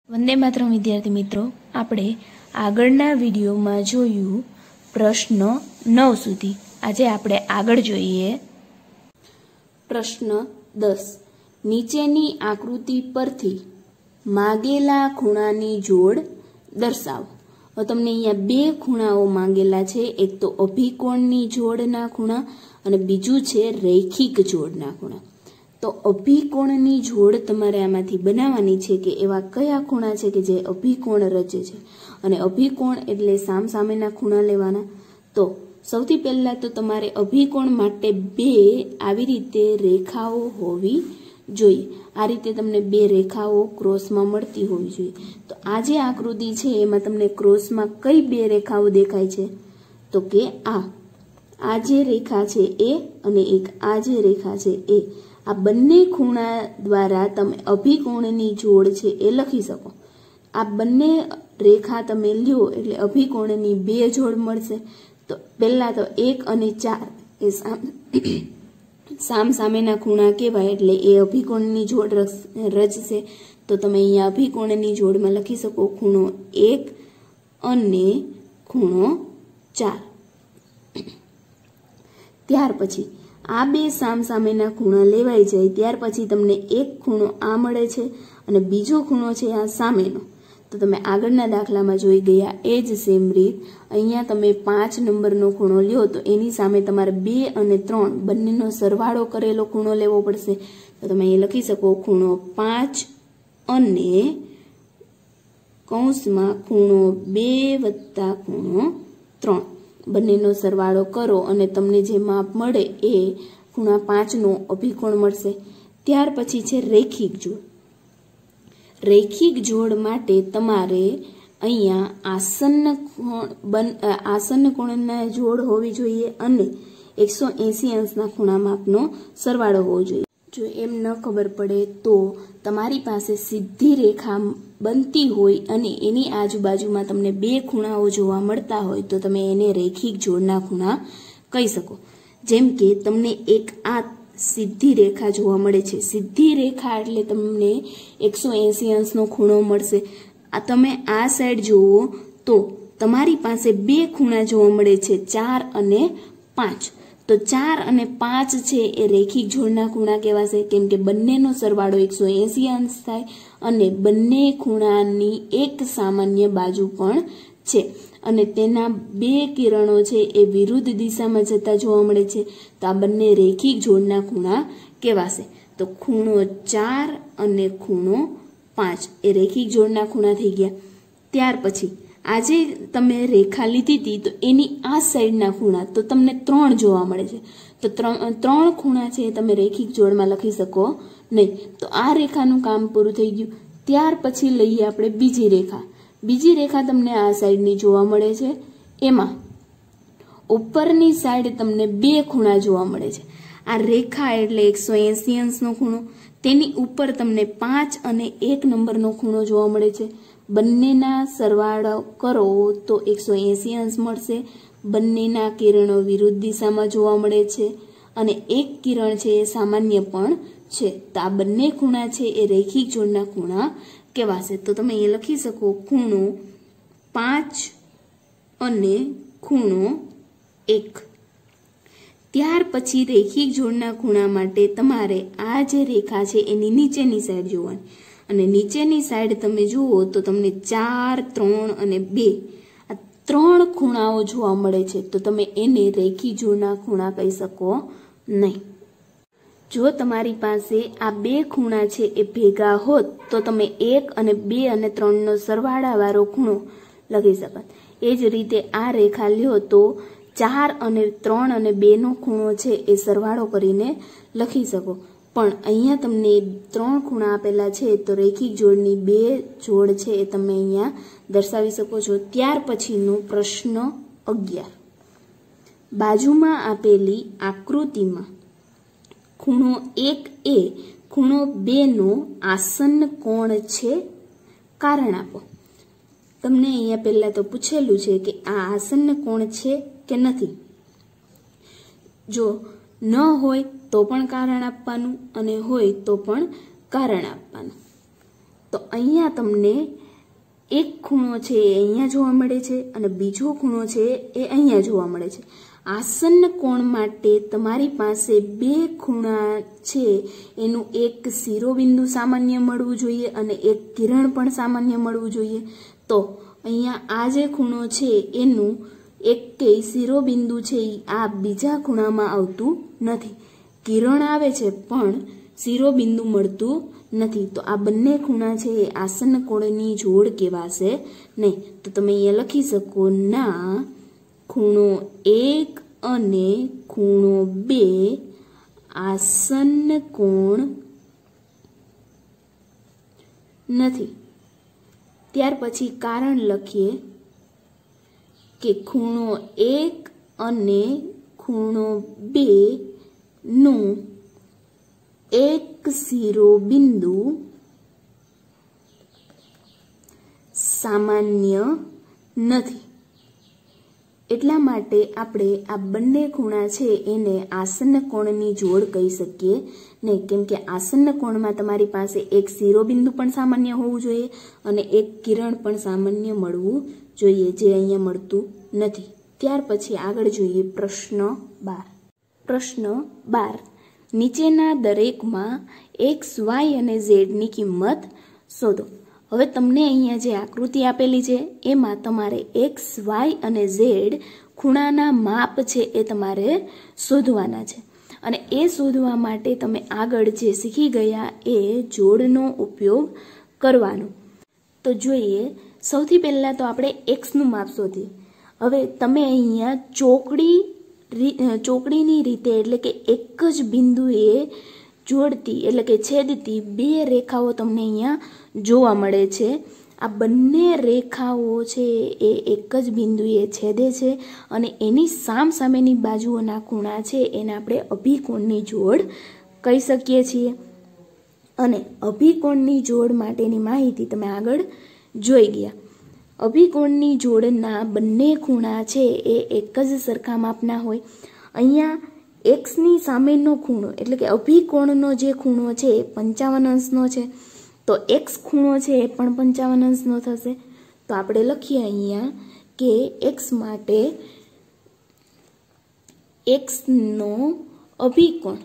વંદે માતરમ વિદ્યાર્થી મિત્રો, આપણે આગળના વિડીયોમાં જોયું પ્રશ્ન 9 સુધી. આજે આપણે આગળ જોઈએ પ્રશ્ન 10. નીચેની આકૃતિ પરથી માંગેલા ખૂણાની જોડ દર્શાવો. હવે તમને અહીંયા બે ખૂણાઓ માંગેલા છે. એક તો અભિકોણની જોડના ખૂણા અને બીજું છે રૈખિક જોડના ખૂણા. તો અભિકોણની જોડ તમારે આમાંથી બનાવવાની છે કે એવા કયા ખૂણા છે કે જે અભિકોણ રચે છે. અને અભિકોણ એટલે સામસામેના ખૂણા લેવાના. તો સૌથી પહેલા તો તમારે અભિકોણ માટે બે આવી રીતે રેખાઓ હોવી જોઈએ. આ રીતે તમને બે રેખાઓ ક્રોસમાં મળતી હોવી જોઈએ. તો આ જે આકૃતિ છે એમાં તમને ક્રોસમાં કઈ બે રેખાઓ દેખાય છે? તો કે આ જે રેખા છે એ અને એક આ જે રેખા છે એ. આ બંને ખૂણા દ્વારા તમે અભિકોણની જોડ છે એ લખી શકો. આ બંને રેખા તમે લ્યો એટલે અભિકોણની બે જોડ મળશે. તો પહેલા તો 1 અને 4 એ સામસામેના ખૂણા કહેવાય એટલે એ અભિકોણની જોડ રચશે. તો તમે અહીંયા અભિકોણની જોડમાં લખી શકો ખૂણો 1 અને ખૂણો 4. ત્યાર પછી આ બે સામસામેના ખૂણા લેવાઈ જાય ત્યાર પછી તમને એક ખૂણો આ મળે છે અને બીજો ખૂણો છે આ સામેનો. તો તમે આગળના દાખલામાં જોઈ ગયા એ જ સેમ રીત અહીંયા તમે 5 નંબરનો ખૂણો લ્યો તો એની સામે તમારે 2 અને 3 બંનેનો સરવાળો કરેલો ખૂણો લેવો પડશે. તો તમે અહીં લખી શકો ખૂણો 5 અને કૌંસમાં ખૂણો 2 વત્તા ખૂણો 3. બંનેનો સરવાળો કરો અને તમને જે માપ મળે એ ખૂણા 5નો અભિકોણ મળશે. ત્યાર પછી છે રૈખિક જોડ. રૈખિક જોડ માટે તમારે અહીંયા આસન્ન કોણના જોડ હોવી જોઈએ અને 180 અંશના ખૂણા માપનો સરવાળો હોવો જોઈએ. જો એમ ન ખબર પડે તો તમારી પાસે સીધી રેખા બનતી હોય અને એની આજુબાજુમાં તમને બે ખૂણાઓ જોવા મળતા હોય તો તમે એને રૈખિક જોડના ખૂણા કહી શકો. જેમ કે તમને એક આ સીધી રેખા જોવા મળે છે. સીધી રેખા એટલે તમને 180 અંશનો ખૂણો મળશે. આ તમે આ સાઈડ જુઓ તો તમારી પાસે બે ખૂણા જોવા મળે છે 4 અને 5. તો 4 અને 5 છે એ રૈખિક જોડના ખૂણા કહેવાશે કેમ કે બંનેનો સરવાળો 180 અંશ થાય અને બંને ખૂણાની એક સામાન્ય બાજુ પણ છે અને તેના બે કિરણો છે એ વિરુદ્ધ દિશામાં જતા જોવા મળે છે. તો આ બંને રૈખિક જોડના ખૂણા કહેવાશે. તો ખૂણો 4 અને ખૂણો 5 એ રૈખિક જોડના ખૂણા થઈ ગયા. ત્યાર પછી આજે તમે રેખા લીધી હતી તો એની આ સાઈડના ખૂણા તો તમને 3 જોવા મળે છે. તો 3 ખૂણા છે તમે રૈખિક જોડમાં લખી શકો નહીં. તો આ રેખાનું કામ પૂરું થઈ ગયું. ત્યાર પછી લઈએ આપણે બીજી રેખા. બીજી રેખા તમને આ સાઈડની જોવા મળે છે. એમાં ઉપરની સાઈડ તમને બે ખૂણા જોવા મળે છે. આ રેખા એટલે 180 અંશનો ખૂણો. તેની ઉપર તમને 5 અને 1 નંબરનો ખૂણો જોવા મળે છે. બંનેના સરવાળો કરો તો 180 અંશ મળશે. બંનેના કિરણો વિરુદ્ધ દિશામાં જોવા મળે છે અને એક કિરણ છે એ સામાન્ય પણ છે. તો આ બંને ખૂણા છે એ રૈખિક જોડના ખૂણા કહેવાશે. તો તમે એ લખી શકો ખૂણો 5 અને ખૂણો 1. ત્યાર પછી રૈખિક જોડના ખૂણા માટે તમારે આ જે રેખા છે એની નીચેની સાઈડ જોવાની અને નીચેની સાઈડ તમે જુઓ તો તમને 4, 3 અને 2 આ 3 ખૂણાઓ જોવા મળે છે. તો તમે એને રૈખિક જોડના ખૂણા કહી શકો નહીં. જો તમારી પાસે આ બે ખૂણા છે એ ભેગા હોત તો તમે 1 અને 2 અને 3નો સરવાળાવાળો ખૂણો લખી શકત. એ જ રીતે આ રેખા લ્યો તો 4 અને 3 અને 2નો ખૂણો છે એ સરવાળો કરીને લખી શકો. પણ અહીંયા તમને 3 ખૂણા આપેલા છે તો રૈખિક જોડની બે જોડ છે એ તમે અહીંયા દર્શાવી શકો છો. ત્યાર પછીનો પ્રશ્ન 11. બાજુમાં આપેલી આકૃતિમાં ખૂણો 1 એ ખૂણો 2નો આસન્ન કોણ છે? કારણ આપો. તમને અહીંયા પહેલા તો પૂછેલું છે કે આ આસન્ન કોણ છે કે નથી. જો ન હોય તો પણ કારણ આપવાનું અને હોય તો પણ કારણ આપવાનું. તો અહીંયા તમને એક ખૂણો છે એ અહીંયા જોવા મળે છે અને બીજો ખૂણો છે એ અહીંયા જોવા મળે છે. આસન્ન કોણ માટે તમારી પાસે બે ખૂણા છે એનું એક શિરોબિંદુ સામાન્ય મળવું જોઈએ અને એક કિરણ પણ સામાન્ય મળવું જોઈએ. તો અહીંયા આ જે ખૂણો છે એનું એક શિરોબિંદુ છે આ બીજા ખૂણામાં આવતું નથી. કિરણ આવે છે પણ શિરોબિંદુ મળતું નથી. તો આ બંને ખૂણા છે એ આસન્ન કોણની જોડ કહેવાશે નહીં. તો તમે અહીંયા લખી શકો ના ખૂણો 1 અને ખૂણો 2 આસન્ન કોણ નથી. ત્યાર પછી કારણ લખીએ કે ખૂણો 1 અને ખૂણો 2 નું એક શિરોબિંદુ સામાન્ય નથી. એટલા માટે આપણે આ બંને ખૂણા છે એને આસન્ન કોણની જોડ કહી શકીએ નહીં, કેમ કે આસન્ન કોણમાં તમારી પાસે એક શિરોબિંદુ પણ સામાન્ય હોવું જોઈએ અને એક કિરણ પણ સામાન્ય મળવું જોઈએ, જે અહીંયા મળતું નથી. ત્યાર પછી આગળ જોઈએ પ્રશ્ન 12. પ્રશ્ન 12. નીચેના દરેકમાં x, y અને z ની કિંમત શોધો. હવે તમને અહીંયા જે આકૃતિ આપેલી છે એમાં તમારે x, y અને z ખૂણાના માપ છે એ તમારે શોધવાના છે અને એ શોધવા માટે તમે આગળ જે શીખી ગયા એ જોડનો ઉપયોગ કરવાનો. તો જોઈએ, સૌથી પહેલાં તો આપણે x નું માપ શોધીએ. હવે તમે અહીંયા ચોકડીની રીતે એટલે કે એક જ બિંદુએ જોડતી એટલે કે છેદતી બે રેખાઓ તમને અહીંયા જોવા મળે છે. આ બંને રેખાઓ છે એ એક જ બિંદુએ છેદે છે અને એની સામસામેની બાજુઓના ખૂણા છે એને આપણે અભિકોણની જોડ કહી શકીએ છીએ. અને અભિકોણની જોડ માટેની માહિતી તમે આગળ જોઈ ગયા. અભિકોણની જોડના બંને ખૂણા છે એ એક જ સરખા માપના હોય. અહીંયા એક્સની સામેનો ખૂણો એટલે કે અભિકોણનો જે ખૂણો છે એ 55 અંશનો છે, તો એક્સ ખૂણો છે એ પણ 55 અંશનો થશે. તો આપણે લખીએ અહીંયા કે એક્સ માટે એક્સનો અભિકોણ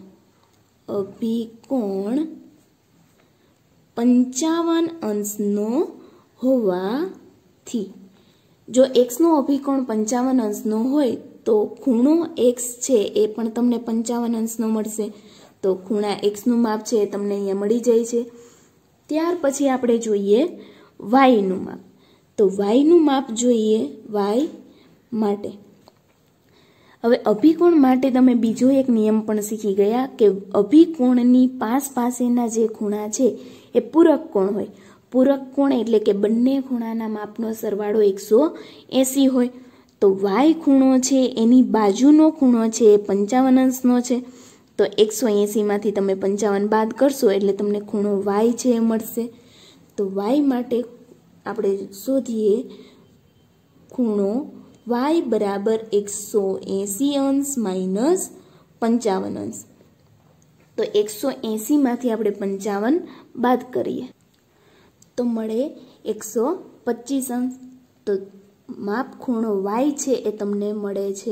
55 અંશનો હોવાથી, જો એક્સનો અભિકોણ 55 અંશનો હોય તો ખૂણો એક્સ છે એ પણ તમને 55 અંશનો મળશે. તો ખૂણા એક્સનું માપ છે એ તમને અહીંયા મળી જાય છે. ત્યાર પછી આપણે જોઈએ વાયનું માપ. તો વાયનું માપ જોઈએ વાય માટે. હવે અભિકોણ માટે તમે બીજો એક નિયમ પણ શીખી ગયા કે અભિકોણની પાસેના જે ખૂણા છે એ પૂરક કોણ હોય. પૂરક કોણ એટલે કે બંને ખૂણાના માપનો સરવાળો 180 હોય. તો વાય ખૂણો છે એની બાજુનો ખૂણો છે એ 55 અંશનો છે. તો 180 માંથી તમે 55 બાદ કરશો એટલે તમને ખૂણો વાય છે એ મળશે. તો વાય માટે આપણે શોધીએ ખૂણો વાય બરાબર 180 અંશ માઇનસ 55 અંશ. તો 180 માંથી આપણે 55 બાદ કરીએ તો મળે 125 અંશ. તો માપ ખૂણો વાય છે એ તમને મળે છે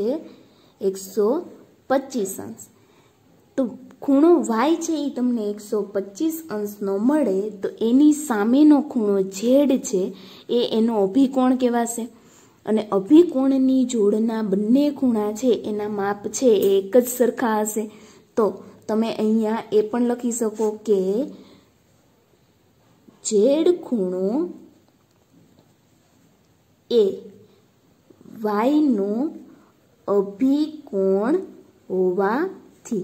125 અંશ. તો ખૂણો વાય છે એ તમને 125 અંશનો મળે તો એની સામેનો ખૂણો ઝેડ છે એ એનો અભિકોણ કહેવાશે. અને અભિકોણની જોડના બંને ખૂણા છે એના માપ છે એ એક જ સરખા હશે. તો તમે અહીંયા એ પણ લખી શકો કે ઝેડ ખૂણો એ વાયનો અભિકોણ હોવાથી,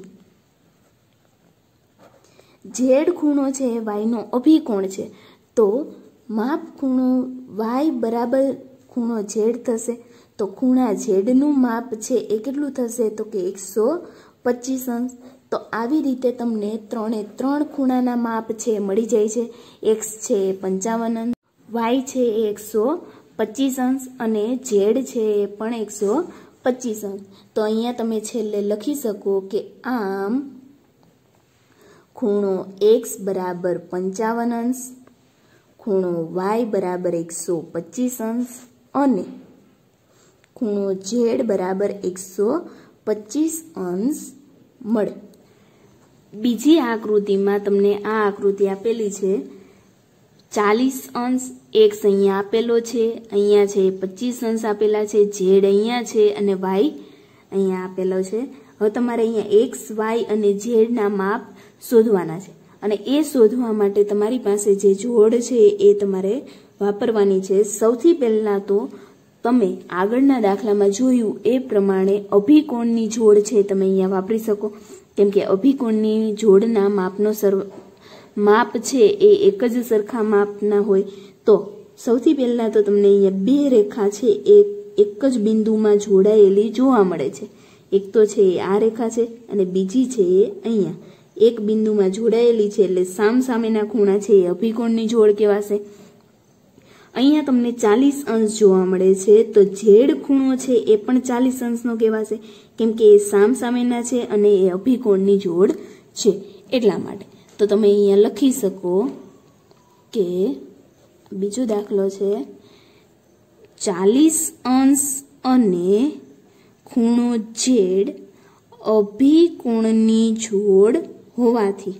ઝેડ ખૂણો છે એ વાયનો અભિકોણ છે તો માપ ખૂણો વાય બરાબર ખૂણો ઝેડ થશે. તો ખૂણા ઝેડનું માપ છે એ કેટલું થશે તો કે 125 અંશ. તો આવી રીતે તમને 3 ખૂણાના માપ છે મળી જાય છે. એક્સ છે એ 55 અંશ, વાય છે એ 125 અંશ અને ઝેડ છે એ પણ 125 અંશ. તો અહીંયા તમે છેલ્લે લખી શકો કે આમ ખૂણો એક્સ બરાબર 55 અંશ, ખૂણો y બરાબર 125 અંશ અને ખૂણો z બરાબર 125 અંશ મળે। બીજી આકૃતિમાં તમને આ આકૃતિ આપેલી છે 40 અંશ, x અહીંયા આપેલો છે, અહીંયા છે 25 અંશ આપેલા છે, z અહીંયા છે અને y અહીંયા આપેલો છે। હવે તમારે અહીંયા x, y અને z ના માપ શોધવાના છે અને એ શોધવા માટે તમારી પાસે જે જોડ છે એ તમારે વાપરવાની છે। સૌથી પહેલા તો તમે આગળના દાખલામાં જોયું એ પ્રમાણે અભિકોણની જોડ છે તમે અહીંયા વાપરી શકો, કેમ કે અભિકોણની જોડના માપ છે એ એક જ સરખા માપના હોય। તો સૌથી પહેલા તો તમને અહીંયા બે રેખા છે એ એક જ બિંદુમાં જોડાયેલી જોવા મળે છે। એક તો છે એ આ રેખા છે અને બીજી છે એ અહીંયા એક બિંદુમાં જોડાયેલી છે, એટલે સામસામેના ખૂણા છે એ અભિકોણની જોડ કહેવાશે। અહીંયા તમને 40 અંશ જોવા મળે છે, તો ઝેડ ખૂણો છે એ પણ 40 અંશનો કહેવાશે, કેમ કે એ સામસામેના છે અને એ અભિકોણની જોડ છે એટલા માટે। તો તમે અહીંયા લખી શકો કે બીજો દાખલો છે 40 અંશ અને ખૂણો ઝેડ અભિકોણની જોડ હોવાથી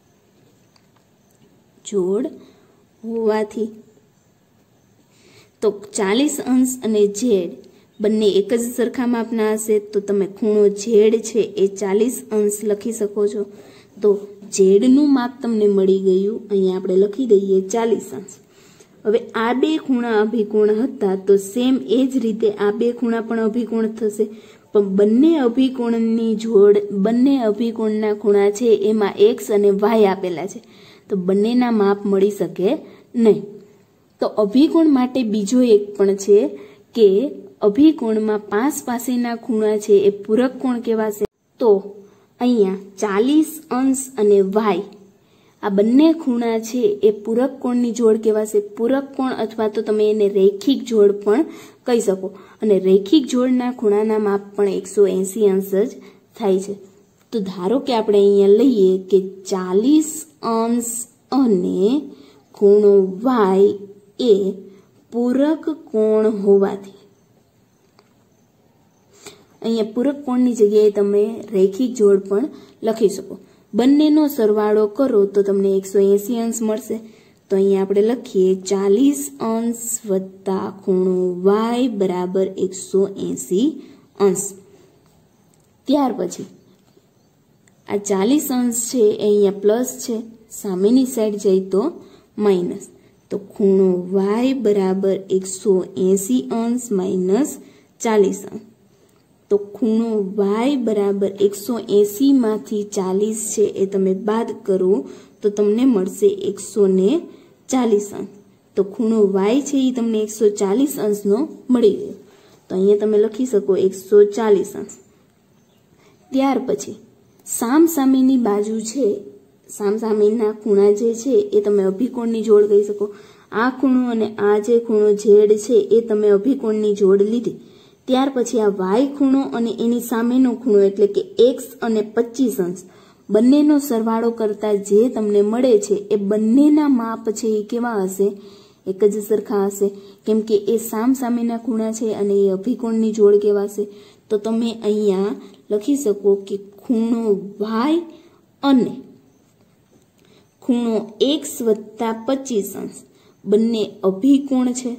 તો 40 અંશ અને ઝેડ બંને એક જ સરખા માપના હશે, તો તમે ખૂણો ઝેડ છે એ 40 અંશ લખી શકો છો। તો ઝેડનું માપ તમને મળી ગયું, અહીંયા આપણે લખી દઈએ 40 અંશ। હવે આ બે ખૂણા અભિકોણ હતા તો સેમ એ જ રીતે આ બે ખૂણા પણ અભિકોણ થશે, પણ બંને અભિકોણના ખૂણા છે એમાં x અને y આપેલા છે, તો બંનેના માપ મળી શકે નહીં। તો અભિકોણ માટે બીજો એક પણ છે કે અભિકોણમાં પાસેના ખૂણા છે એ પૂરક કોણ કહેવાશે। તો અહીંયા 40 અંશ અને y આ બંને ખૂણા છે એ પૂરક કોણની જોડ કહેવાશે। પૂરક કોણ અથવા તો તમે એને રૈખિક જોડ પણ કહી શકો, અને રૈખિક જોડના ખૂણાના માપ પણ 180 અંશ જ થાય છે। તો ધારો કે આપણે અહીંયા લઈએ કે 40 અંશ અને ખૂણો y એ પૂરક કોણ હોવાથી, અહીંયા પૂરક કોણની જગ્યાએ તમે રૈખિક જોડ પણ લખી શકો। બંનેનો સરવાળો કરો તો તમને 180 અંશ મળશે। તો અહીંયા આપણે લખીએ 40 અંશ વત્તા ખૂણો y બરાબર 180 અંશ। ત્યાર પછી આ 40 અંશ છે એ અહીંયા પ્લસ છે, સામેની સાઈડ જાય તો માઇનસ, તો ખૂણો y બરાબર 180 અંશ માઇનસ 40 અંશ। તો ખૂણો y બરાબર 180 માંથી 40 છે એ તમે બાદ કરો તો તમને મળશે 140 અંશ। તો ખૂણો y છે એ તમને 140 અંશનો મળી ગયો, તો અહીંયા તમે લખી શકો 140 અંશ। ત્યાર પછી સામસામેની બાજુ છે, સામસામેના ખૂણા જે છે એ તમે અભિકોણની જોડ કહી શકો। આ ખૂણો અને આ જે ખૂણો ઝેડ છે એ તમે અભિકોણની જોડ લીધી। ત્યાર પછી આ y ખૂણો અને એની સામેનો ખૂણો એટલે કે x અને 25 અંશ બંનેનો સરવાળો કરતા જે તમને મળે છે એ બંનેના માપ છે એ કેવા હશે? એક જ સરખા હશે, કેમ કે એ સામસામેના ખૂણા છે અને એ અભિકોણની જોડ કહેવાશે। તો તમે અહીંયા લખી શકો કે ખૂણો y અને ખૂણો x વત્તા 25 અંશ બંને અભિકોણ છે।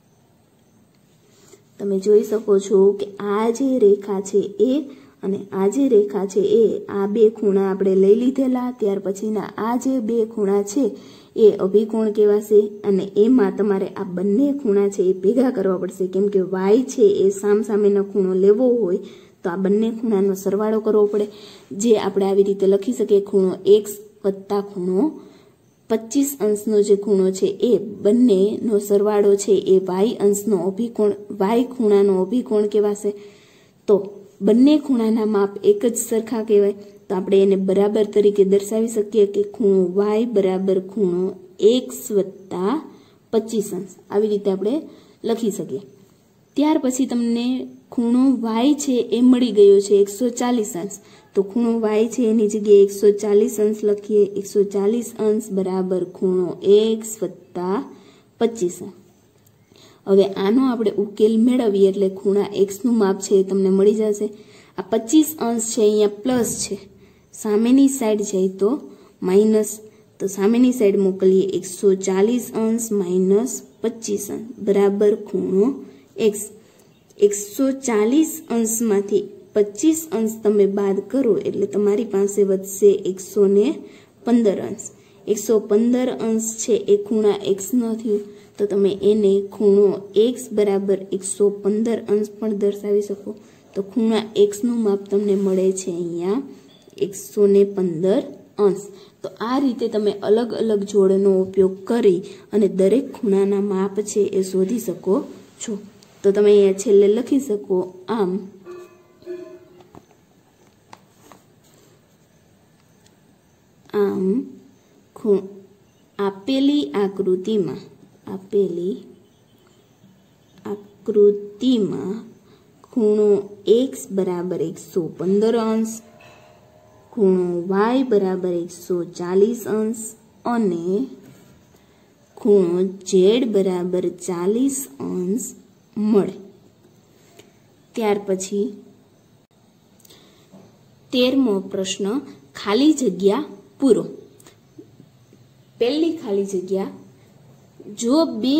તમે જોઈ શકો છો કે આ જે રેખા છે એ અને આ જે રેખા છે એ આ બે ખૂણા આપણે લઈ લીધેલા, ત્યાર પછીના આ જે બે ખૂણા છે એ અભિકોણ કહેવાશે અને એમાં તમારે આ બંને ખૂણા છે એ ભેગા કરવા પડશે, કેમ કે y છે એ સામસામેનો ખૂણો લેવો હોય તો આ બંને ખૂણાનો સરવાળો કરવો પડે, જે આપણે આવી રીતે લખી શકીએ ખૂણો x વત્તા ખૂણો 25 અંશનો જે ખૂણો છે એ બંનેનો સરવાળો છે એ y અંશનો અભિકોણ y ખૂણાનો અભિકોણ કહેવાશે। તો બંને ખૂણાના માપ એક જ સરખા કહેવાય, તો આપણે એને બરાબર તરીકે દર્શાવી શકીએ કે ખૂણો y બરાબર ખૂણો x વત્તા 25 અંશ, આવી રીતે આપણે લખી શકીએ। ત્યાર પછી તમને ખૂણો y છે એ મળી ગયો છે 140 અંશ, તો ખૂણો y છે એની જગ્યાએ 140 અંશ લખીએ. 140 અંશ બરાબર ખૂણો x વત્તા 25 અંશ. હવે આનો આપણે ઉકેલ મેળવીએ એટલે ખૂણા x નું માપ છે એ તમને મળી જશે. આ 25 અંશ છે અહીંયા પ્લસ છે, સામેની સાઈડ જાય તો માઇનસ, તો સામેની સાઈડ મોકલીએ 140 અંશ માઇનસ 25 અંશ બરાબર ખૂણો x. 140 અંશમાંથી 25 અંશ તમે બાદ કરો એટલે તમારી પાસે વધશે 115 અંશ. 115 અંશ છે એ ખૂણા x નો થયો, તો તમે એને ખૂણો x બરાબર 115 અંશ પણ દર્શાવી શકો. તો ખૂણા x નું માપ તમને મળે છે અહીંયા 115 અંશ. તો આ રીતે તમે અલગ અલગ જોડનો ઉપયોગ કરી અને દરેક ખૂણાના માપ છે એ શોધી શકો છો. તો તમે અહીંયા છેલ્લે લખી શકો આમ આપેલી આકૃતિમાં ખૂણો x બરાબર 115 અંશ, ખૂણો y બરાબર 140 અંશ અને ખૂણો z બરાબર 40 અંશ મળે. ત્યાર પછી 13મો પ્રશ્ન, ખાલી જગ્યા પૂરો. પહેલી ખાલી જગ્યા, જો બે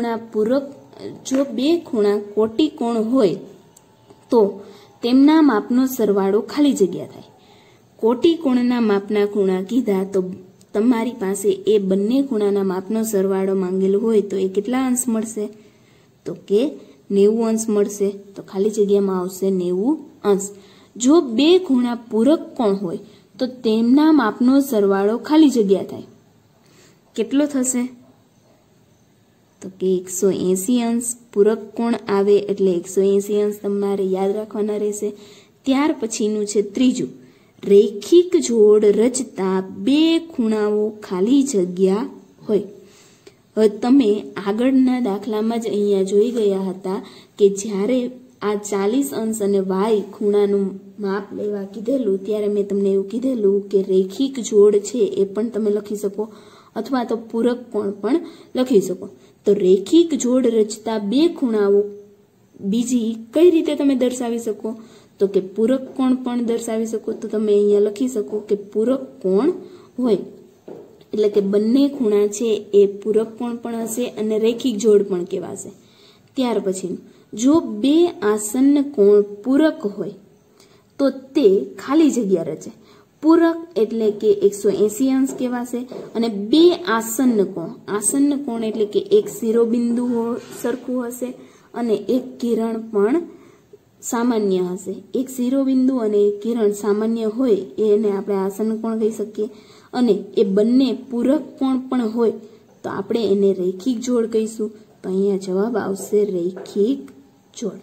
ખૂણા કોટિકોણ હોય તો તેમના માપનો સરવાળો ખાલી જગ્યા થાય. કોટિકોણના માપના ખૂણા કીધા તો તમારી પાસે એ બંને ખૂણાના માપનો સરવાળો માંગેલો હોય તો એ કેટલા અંશ મળશે? તો કે 90 અંશ મળશે. તો ખાલી જગ્યામાં આવશે 90 અંશ. જો બે ખૂણા પૂરક કોણ હોય તો તેમના માપનો સરવાળો ખાલી જગ્યા થાય. કેટલો થશે? તો કે 180 અંશ. પૂરક કોણ આવે એટલે 180 અંશ તમારે યાદ રાખવાના રહેશે. ત્યાર પછીનું છે ત્રીજું, રેખિક જોડ રચતા બે ખૂણાઓ ખાલી જગ્યા હોય. હવે તમે આગળના દાખલામાં જ અહીંયા જોઈ ગયા હતા કે જ્યારે આ 40 અંશ અને y ખૂણાનું માપ લેવા કીધેલું ત્યારે મેં તમને એવું કીધેલું કે રેખિક જોડ છે એ પણ તમે લખી શકો અથવા તો પૂરક કોણ પણ લખી શકો. તો રેખિક જોડ રચતા બે ખૂણાઓ બીજી કઈ રીતે તમે દર્શાવી શકો? તો કે પૂરક કોણ પણ દર્શાવી શકો. તો તમે અહીંયા લખી શકો કે પૂરક કોણ હોય એટલે કે બંને ખૂણા છે એ પૂરક કોણ પણ હશે અને રેખિક જોડ પણ કહેવાશે. ત્યાર પછી જો બે આસન્ન કોણ પૂરક હોય તો તે ખાલી જગ્યા રચે. પૂરક એટલે કે 180 અંશ કહેવાશે અને બે આસન્ન કોણ એટલે કે એક શિરોબિંદુ સરખું હશે અને એક કિરણ પણ સામાન્ય હશે. એક શિરોબિંદુ અને એક કિરણ સામાન્ય હોય એને આપણે આસન્ન કોણ કહી શકીએ અને એ બંને પૂરક કોણ પણ હોય તો આપણે એને રેખિક જોડ કહીશું. તો અહીંયા જવાબ આવશે રેખિક જોડ.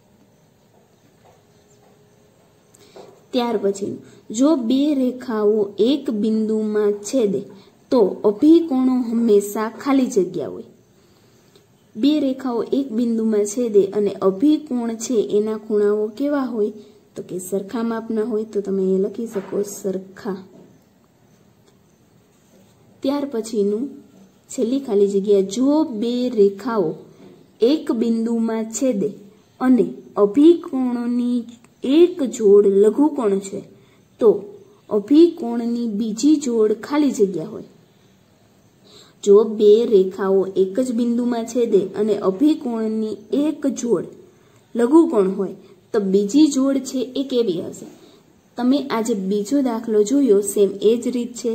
ત્યાર પછી જો બે રેખાઓ એક બિંદુમાં છેદે તો અભિકોણો હંમેશા ખાલી જગ્યા હોય. બે રેખાઓ એક બિંદુમાં છેદે અને અભિકોણ છે એના ખૂણાઓ કેવા હોય? તો કે સરખા માપના હોય. તો તમે એ લખી શકો સરખા. ત્યાર પછીનું છેલ્લી ખાલી જગ્યા, જો બે રેખાઓ એક બિંદુમાં છેદે અને અભિકોણની એક જોડ લઘુકોણ છે તો અભિકોણની બીજી જોડ ખાલી જગ્યા હોય. જો બે રેખાઓ એક જ બિંદુમાં છેદે અને અભિકોણની એક જોડ લઘુકોણ હોય તો બીજી જોડ છે એ કેવી હશે? તમે આજે બીજો દાખલો જોયો સેમ એ જ રીત છે.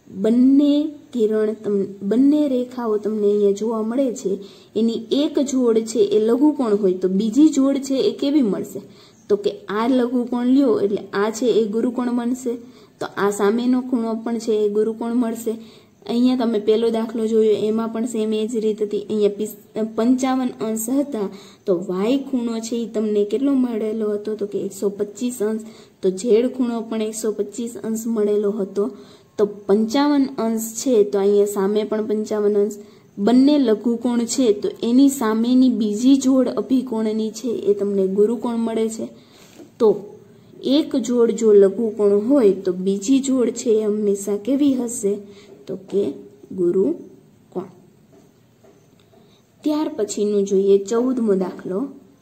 બંને રેખાઓ તમને અહીંયા જોવા મળે છે એની એક જોડ છે એ લઘુકોણ હોય તો બીજી જોડ છે એ કેવી મળશે? તો કે આ લઘુકોણ લ્યો એટલે આ છે એ ગુરુકોણ બનશે. તો આ સામેનો ખૂણો પણ છે એ ગુરુકોણ મળશે. અહીંયા તમે પહેલો દાખલો જોયો એમાં પણ સેમ એ જ રીત હતી. અહીંયા 55 અંશ હતા તો y ખૂણો છે એ તમને કેટલો મળેલો હતો? તો કે 125 અંશ. તો z ખૂણો પણ 125 અંશ મળેલો હતો. તો 55 અંશ છે તો અહીંયા સામે પણ 55 અંશ, બંને લઘુકોણ છે તો એની સામેની બીજી જોડ અભિકોણની છે એ તમને ગુરુકોણ મળે છે. તો એક જોડ જો લઘુકોણ હોય તો બીજી જોડ છે એ હંમેશા કેવી હશે? તો કે ગુરુકોણ. ત્યાર પછીનું જોઈએ 14મો દાખલો.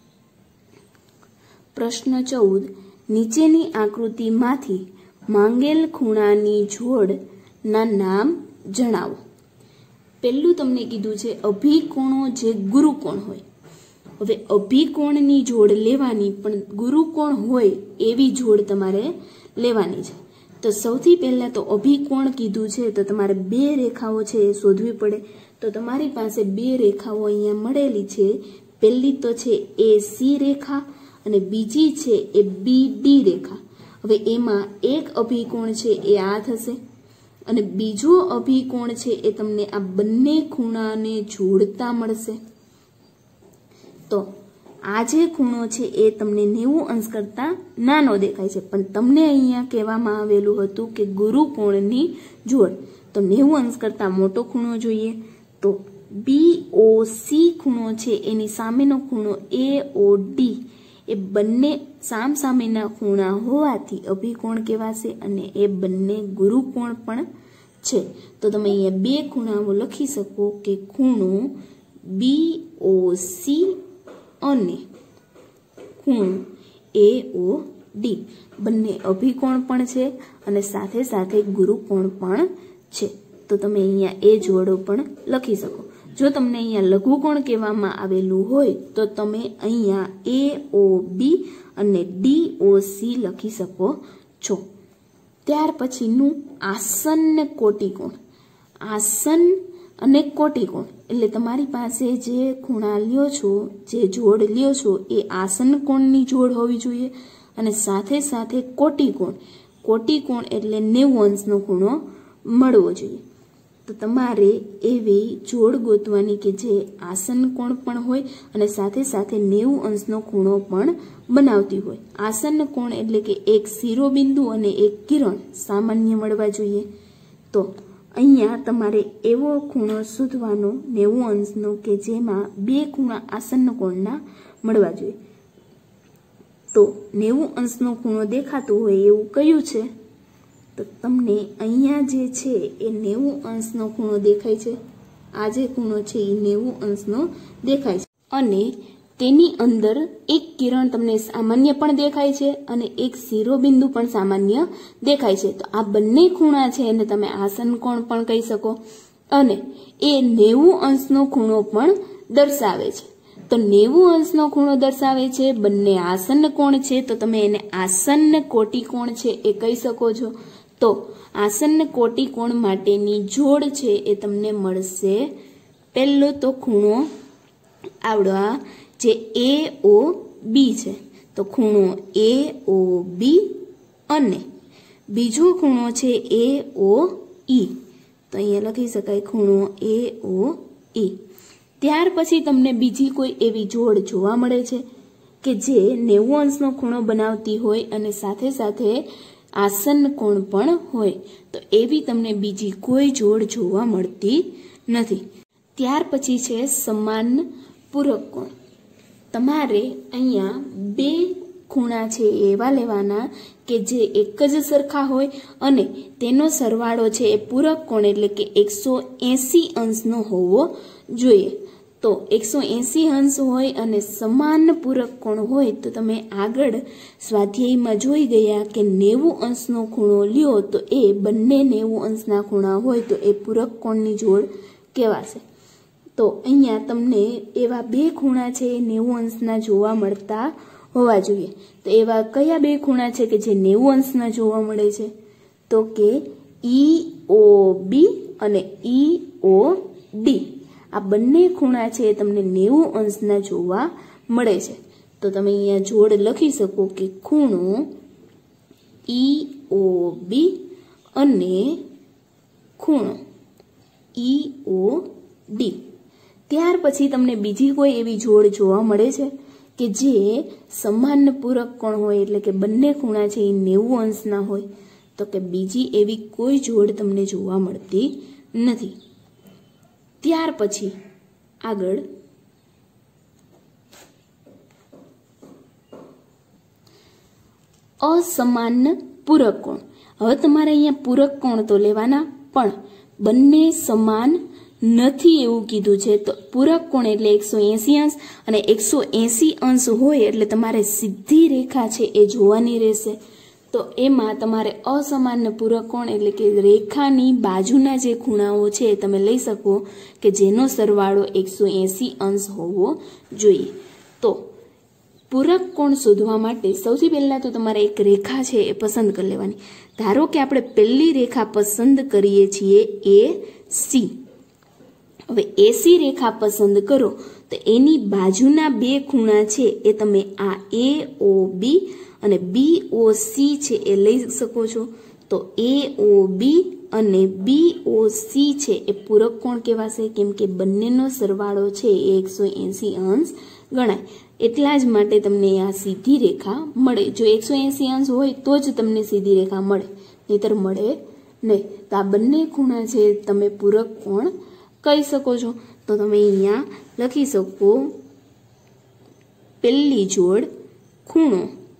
પ્રશ્ન 14. નીચેની આકૃતિમાંથી માંગેલ ખૂણાની જોડના નામ જણાવો. પહેલું તમને કીધું છે અભિકોણો જે ગુરુકોણ હોય. હવે અભિકોણની જોડ લેવાની, પણ ગુરુકોણ હોય એવી જોડ તમારે લેવાની છે. તો સૌથી પહેલા તો અભિકોણ કીધું છે તો તમારે બે રેખાઓ છે એ શોધવી પડે. તો તમારી પાસે બે રેખાઓ અહીંયા મળેલી છે. પહેલી તો છે AC રેખા અને બીજી છે એ BD રેખા. હવે એમાં એક અભિકોણ છે એ આ થશે અને બીજો અભિકોણ છે એ તમને આ બંને ખૂણાને જોડતા મળશે. તો આ જે ખૂણો છે એ તમને 90 અંશ કરતા નાનો દેખાય છે, પણ તમને અહીંયા કહેવામાં આવેલું હતું કે ગુરુકોણની જોડ. તો 90 અંશ કરતા મોટો ખૂણો જોઈએ. તો BOC ખૂણો છે એની સામેનો ખૂણો AOD એ બંને સામસામેના ખૂણા હોવાથી અભિકોણ કહેવાશે અને એ બંને ગુરુકોણ પણ છે. તો તમે અહીંયા બે ખૂણાઓ લખી શકો કે ખૂણો BOC અને ખૂણો AOD બંને અભિકોણ પણ છે અને સાથે સાથે ગુરુકોણ પણ છે. તો તમે અહીંયા એ જોડો પણ લખી શકો. જો તમને અહીંયા લઘુકોણ કહેવામાં આવેલું હોય તો તમે અહીંયા AOB અને DOC લખી શકો છો. ત્યાર પછીનું આસન્ન કોટિકોણ. આસન અને કોટિકોણ એટલે તમારી પાસે જે ખૂણા લ્યો છો, જે જોડ લ્યો છો એ આસન કોણની જોડ હોવી જોઈએ અને સાથે સાથે કોટિકોણ. કોટિકોણ એટલે 90 અંશનો ખૂણો મળવો જોઈએ. તો તમારે એવી જોડ ગોતવાની કે જે આસન કોણ પણ હોય અને સાથે સાથે 90 અંશનો ખૂણો પણ બનાવતી હોય. આસન કોણ એટલે કે એક શિરોબિંદુ અને એક કિરણ સામાન્ય મળવા જોઈએ. તો અહીંયા તમારે એવો ખૂણો શોધવાનો 90 અંશનો કે જેમાં બે ખૂણા આસન કોણના મળવા જોઈએ. તો 90 અંશનો ખૂણો દેખાતો હોય એવું કયું છે? તો તમને અહીંયા જે છે એ 90 અંશનો ખૂણો દેખાય છે. આ જે ખૂણો છે એ 90 અંશનો દેખાય છે અને તેની અંદર એક કિરણ તમને સામાન્ય પણ દેખાય છે અને એક શિરોબિંદુ પણ સામાન્ય દેખાય છે. તો આ બંને ખૂણા છે એને તમે આસન કોણ પણ કહી શકો અને એ 90 અંશનો ખૂણો પણ દર્શાવે છે. તો 90 અંશનો ખૂણો દર્શાવે છે, બંને આસન કોણ છે, તો તમે એને આસન્ન કોટિકોણ છે એ કહી શકો છો. તો આસન્ન કોટિકોણ માટેની જોડ છે એ તમને મળશે. પહેલો તો ખૂણો આવડો જે AOB છે, તો ખૂણો AOB અને બીજો ખૂણો છે AOE. તો અહીંયા લખી શકાય ખૂણો AOE. ત્યાર પછી તમને બીજી કોઈ એવી જોડ જોવા મળે છે કે જે 90 અંશનો ખૂણો બનાવતી હોય અને સાથે સાથે આસન કોણ પણ હોય. તો એવી તમને બીજી કોઈ જોડ જોવા મળતી નથી. ત્યાર પછી છે સમાન પૂરક કોણ. તમારે અહીંયા બે ખૂણા છે એવા લેવાના કે જે એક જ સરખા હોય અને તેનો સરવાળો છે એ પૂરક કોણ એટલે કે 180 અંશનો હોવો જોઈએ. તો 180 અંશ હોય અને સમાન પૂરક કોણ હોય તો તમે આગળ સ્વાધ્યાયમાં જોઈ ગયા કે 90 અંશનો ખૂણો લ્યો તો એ બંને 90 અંશના ખૂણા હોય તો એ પૂરક કોણની જોડ કહેવાશે. તો અહીંયા તમને એવા બે ખૂણા છે એ 90 અંશના જોવા મળતા હોવા જોઈએ. તો એવા કયા બે ખૂણા છે કે જે 90 અંશના જોવા મળે છે? તો કે EOB અને EOD. આ બંને ખૂણા છે તમને 90 અંશના જોવા મળે છે. તો તમે અહીંયા જોડ લખી શકો કે ખૂણો EOB અને ખૂણો EOD. ત્યાર પછી તમને બીજી કોઈ એવી જોડ જોવા મળે છે કે જે સમાન પૂરક કોણ હોય એટલે કે બંને ખૂણા છે એ 90 અંશના હોય? તો કે બીજી એવી કોઈ જોડ તમને જોવા મળતી નથી. ત્યાર પછી આગળ असमान पूरक कोण। હવે તમારે અહીંયા પૂરક કોણ તો લેવાના, પણ બંને સમાન નથી એવું કીધું છે। તો પૂરક કોણ એટલે 180 અંશ અને 180 અંશ હોય એટલે તમારે સીધી રેખા છે એ જોવાની રહેશે। તો એમાં તમારે અસમાન પૂરક કોણ એટલે કે રેખાની બાજુના જે ખૂણાઓ છે તમે લઈ શકો કે જેનો સરવાળો 180 અંશ હોવો જોઈએ। તો પૂરક કોણ શોધવા માટે સૌથી પહેલા તો તમારે એક રેખા છે એ પસંદ કરી લેવાની। ધારો કે આપણે પહેલી રેખા પસંદ કરીએ છીએ AC। હવે AC રેખા પસંદ કરો તો એની બાજુના બે ખૂણા છે એ તમે આ AOB અને BOC છે એ લઈ શકો છો। તો AOB અને BOC છે એ પૂરક કોણ કહેવાશે, કેમ કે બંનેનો સરવાળો છે એ 180 અંશ ગણાય। એટલા જ માટે તમને આ સીધી રેખા મળે। જો 180 અંશ હોય તો જ તમને સીધી રેખા મળે, નહીતર મળે નહીં। તો આ બંને ખૂણા છે તમે પૂરક કોણ કહી શકો છો। તો તમે અહીંયા લખી શકો પહેલી જોડ ખૂણો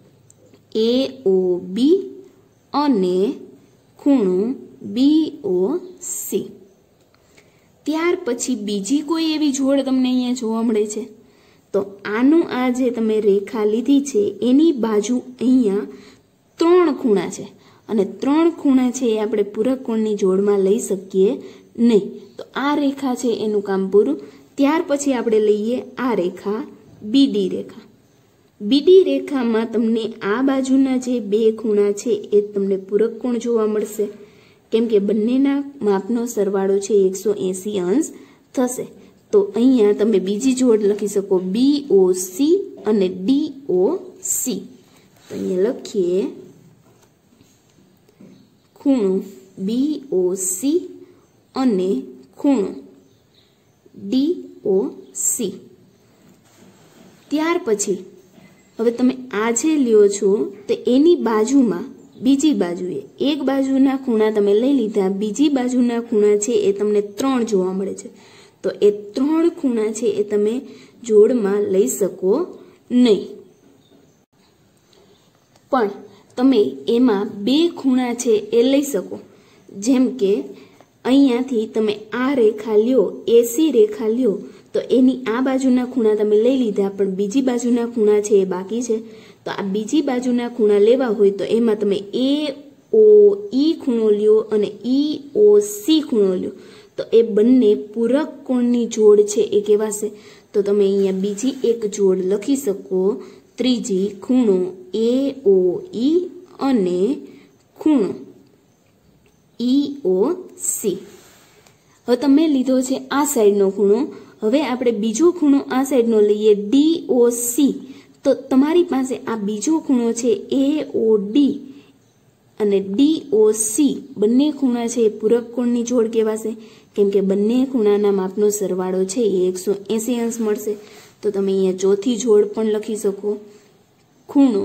AOB અને ખૂણો BOC। ત્યાર પછી બીજી કોઈ એવી જોડ તમને અહીંયા જોવા મળે છે તો આનું આ જે તમે રેખા લીધી છે એની બાજુ અહીંયા 3 ખૂણા છે અને 3 ખૂણા છે એ આપણે પૂરક કોણની જોડમાં લઈ શકીએ નહીં। તો આ રેખા છે એનું કામ પૂરું। ત્યાર પછી આપણે લઈએ આ રેખા BD રેખા। BD રેખામાં તમને આ બાજુના જે બે ખૂણા છે એ તમને પૂરક કોણ જોવા મળશે, કેમ કે બંનેના માપનો સરવાળો છે 180 અંશ થશે। તો અહીંયા તમે બીજી જોડ લખી શકો BOC અને DOC। તો અહીંયા લખીએ ખૂણો BOC અને ખૂણો DOC। ત્યાર પછી હવે તમે આ જે લ્યો છો તો એની બાજુમાં બીજી બાજુએ એક બાજુના ખૂણા તમે લઈ લીધા, બીજી બાજુના ખૂણા છે એ તમને 3 જોવા મળે છે। તો એ 3 ખૂણા છે એ તમે જોડમાં લઈ શકો નહીં, પણ તમે એમાં 2 ખૂણા છે એ લઈ શકો। જેમ કે અહીંયાથી તમે આ રેખા લ્યો, AC રેખા લ્યો તો એની આ બાજુના ખૂણા તમે લઈ લીધા, પણ બીજી બાજુના ખૂણા છે એ બાકી છે। તો આ બીજી બાજુના ખૂણા લેવા હોય તો એમાં તમે AOE ખૂણો લ્યો અને EOC ખૂણો લ્યો તો એ બંને પૂરક કોણની જોડ છે એ કહેવાશે। તો તમે અહીંયા બીજી એક જોડ લખી શકો, ત્રીજી ખૂણો AOE અને ખૂણો EOC। હવે તમે લીધો છે આ સાઈડનો ખૂણો, હવે આપણે બીજો ખૂણો આ સાઈડનો લઈએ DOC। તો તમારી પાસે આ બીજો ખૂણો છે AOD અને DOC, બંને ખૂણા છે એ પૂરક કોણની જોડ કહેવાશે, કેમ કે બંને ખૂણાના માપનો સરવાળો છે એ 180 અંશ મળશે। તો તમે અહીંયા ચોથી જોડ પણ લખી શકો, ખૂણો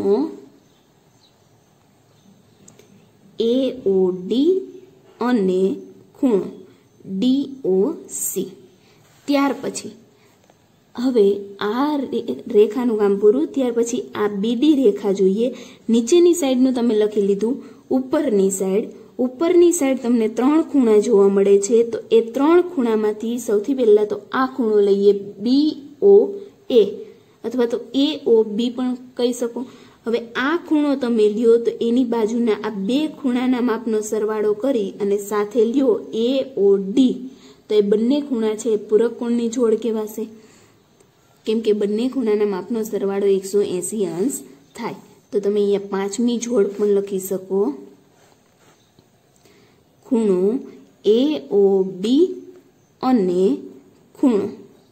AOD અને ખૂણો DOC। ત્યાર પછી હવે આ રેખાનું કામ પૂરું। ત્યાર પછી આ BD રેખા જોઈએ। નીચેની સાઈડનું તમે લખી લીધું, ઉપરની સાઈડ તમને 3 ખૂણા જોવા મળે છે। તો એ 3 ખૂણામાંથી સૌથી પહેલા તો આ ખૂણો લઈએ BOA અથવા તો AOB પણ કહી શકો। હવે આ ખૂણો તમે લ્યો તો એની બાજુના આ 2 ખૂણાના માપનો સરવાળો કરી અને સાથે લ્યો AOD તો એ બંને ખૂણા છે પૂરક કોણની જોડ કહેવાશે, કેમ કે બંને ખૂણાના માપનો સરવાળો 180 અંશ થાય। તો તમે અહીંયા પાંચમી જોડ પણ લખી શકો, ખૂણો AOB અને ખૂણો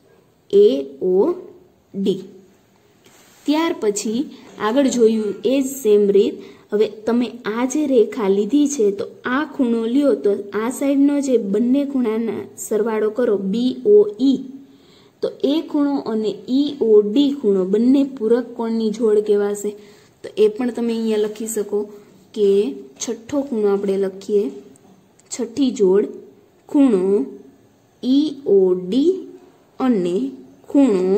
AOD। ત્યાર પછી આગળ જોયું એ જ સેમ રીત, હવે તમે આ જે રેખા લીધી છે તો આ ખૂણો લ્યો તો આ સાઈડનો જે બંને ખૂણાના સરવાળો કરો BOE તો એ ખૂણો અને EOD ખૂણો બંને પૂરક કોણની જોડ કહેવાશે। તો એ પણ તમે અહીંયા લખી શકો કે છઠ્ઠો ખૂણો આપણે લખીએ, છઠ્ઠી જોડ ખૂણો EOD અને ખૂણો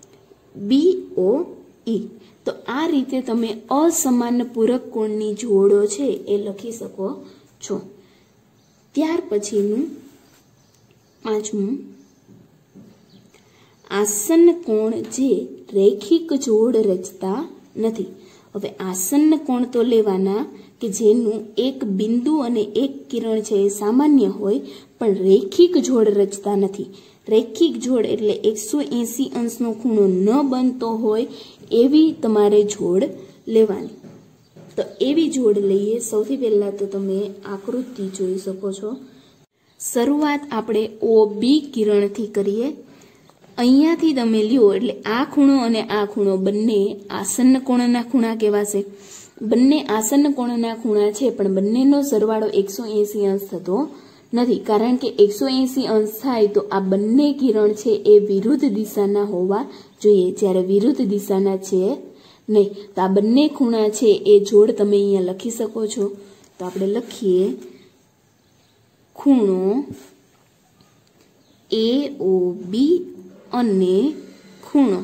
BOE. તો આ રીતે તમે અસમાન પૂરક કોણની જોડો છે એ લખી શકો છો. ત્યાર પછીનું પાંચમું, આસન્ન કોણ જે રેખિક જોડ રચતા નથી. હવે આસન્ન કોણ તો લેવાના કે જેનું એક બિંદુ અને એક કિરણ છે એ સામાન્ય હોય પણ રેખિક જોડ રચતા નથી. રેખિક જોડ એટલે 180 અંશનો ખૂણો ન બનતો હોય એવી તમારે જોડ લેવાની. તો એવી જોડ લઈએ. સૌથી પહેલા તો તમે આકૃતિ જોઈ શકો છો. શરૂઆત આપણે OB કિરણથી કરીએ. અહીંયાથી તમે લ્યો એટલે આ ખૂણો અને આ ખૂણો બંને આસન્ન કોણના ખૂણા કહેવાશે. બંને આસન્ન કોણના ખૂણા છે પણ બંનેનો સરવાળો 180 અંશ થતો નથી, કારણ કે 180 અંશ થાય તો આ બંને કિરણ છે એ વિરુદ્ધ દિશાના હોવા જોઈએ, જ્યારે વિરુદ્ધ દિશાના છે નહીં. તો આ બંને ખૂણા છે એ જોડ તમે અહીંયા લખી શકો છો. તો આપણે લખીએ ખૂણો AOB અને ખૂણો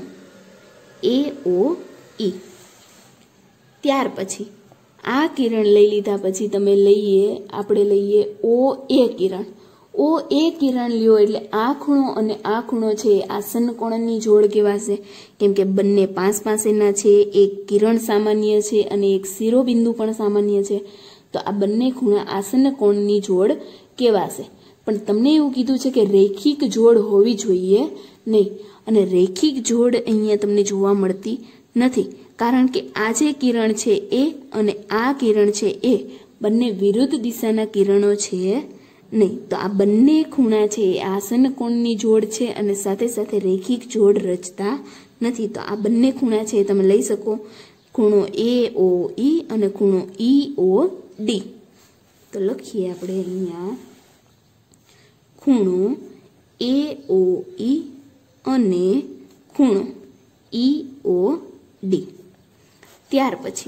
AOE. ત્યાર પછી આ કિરણ લઈ લીધા પછી તમે આપણે લઈએ OA કિરણ. OA કિરણ લ્યો એટલે આ ખૂણો અને આ ખૂણો છે આસન્ન કોણની જોડ કહેવાશે, કેમ કે બંને પાસેના છે, એક કિરણ સામાન્ય છે અને એક શિરોબિંદુ પણ સામાન્ય છે. તો આ બંને ખૂણા આસન્ન કોણની જોડ કહેવાશે. પણ તમને એવું કીધું છે કે રેખિક જોડ હોવી જોઈએ નહીં, અને રેખિક જોડ અહીંયા તમને જોવા મળતી નથી, કારણ કે આ જે કિરણ છે એ અને આ કિરણ છે એ બંને વિરુદ્ધ દિશાના કિરણો છે નહીં. તો આ બંને ખૂણા છે એ આસન્ન કોણની જોડ છે અને સાથે સાથે રેખિક જોડ રચતા નથી. તો આ બંને ખૂણા છે તમે લઈ શકો, ખૂણો AOE અને ખૂણો EOD. તો લખીએ આપણે અહીંયા ખૂણો AOE અને ખૂણો EOD. ત્યાર પછી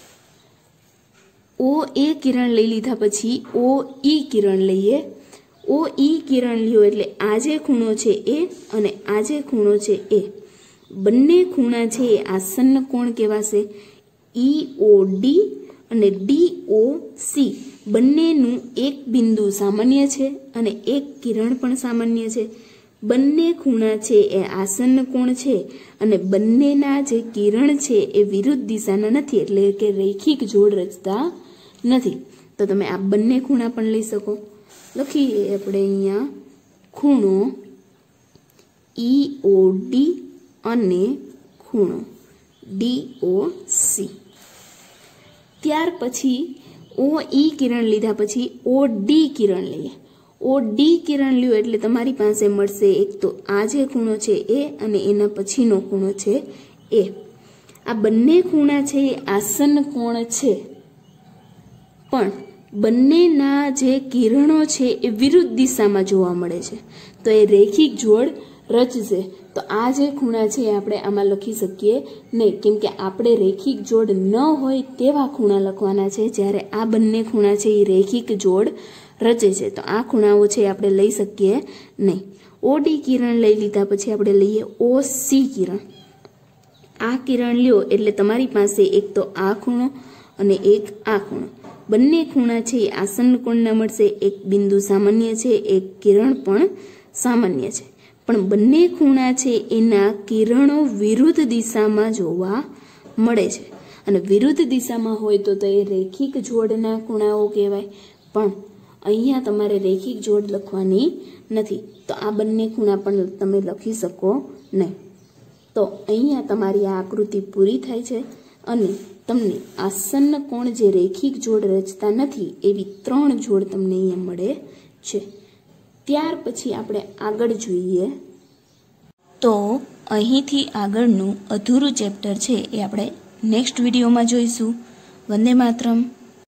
OA કિરણ લઈ લીધા પછી OE કિરણ લઈએ. OE કિરણ લ્યો એટલે આ જે ખૂણો છે એ અને આ જે ખૂણો છે એ બંને ખૂણા છે એ આસન્ન કોણ કહેવાશે. EOD અને DOC બંનેનું એક બિંદુ સામાન્ય છે અને એક કિરણ પણ સામાન્ય છે. બંને ખૂણા છે એ આસન્ન કોણ છે અને બંનેના જે કિરણ છે એ વિરુદ્ધ દિશાના નથી, એટલે કે રેખિક જોડ રચતા નથી. તો તમે આ બંને ખૂણા પણ લઈ શકો. લખીએ આપણે અહીંયા ખૂણો EOD અને ખૂણો DOC. ત્યાર પછી OE કિરણ લીધા પછી OD કિરણ લઈએ. OD કિરણ લ્યો એટલે તમારી પાસે મળશે એક તો આ જે ખૂણો છે એ અને એના પછીનો ખૂણો છે એ. આ બંને ખૂણા છે એ આસન્ન કોણ છે, પણ બંનેના જે કિરણો છે એ વિરુદ્ધ દિશામાં જોવા મળે છે, તો એ રેખિક જોડ રચશે. તો આ જે ખૂણા છે એ આપણે આમાં લખી શકીએ નહીં, કેમ કે આપણે રેખિક જોડ ન હોય તેવા ખૂણા લખવાના છે, જ્યારે આ બંને ખૂણા છે એ રેખિક જોડ રચે છે. તો આ ખૂણાઓ છે આપણે લઈ શકીએ નહીં. OD કિરણ લઈ લીધા પછી આપણે લઈએ OC કિરણ. આ કિરણ લ્યો એટલે તમારી પાસે એક તો આ ખૂણો અને એક આ ખૂણો. બંને ખૂણા છે એ આસન્ન કોણના મળશે. એક બિંદુ સામાન્ય છે, એક કિરણ પણ સામાન્ય છે, પણ બંને ખૂણા છે એના કિરણો વિરુદ્ધ દિશામાં જોવા મળે છે. અને વિરુદ્ધ દિશામાં હોય તો એ રેખિક જોડના ખૂણાઓ કહેવાય. પણ અહીંયા તમારે રેખિક જોડ લખવાની નથી, તો આ બંને ખૂણા પણ તમે લખી શકો નહીં. તો અહીંયા તમારી આ આકૃતિ પૂરી થાય છે અને તમને આસન્ન કોણ જે રેખિક જોડ રચતા નથી એવી 3 જોડ તમને અહીંયા મળે છે. ત્યાર પછી આપણે આગળ જોઈએ તો અહીંથી આગળનું અધૂરું ચેપ્ટર છે એ આપણે નેક્સ્ટ વિડીયોમાં જોઈશું. વંદે માતરમ.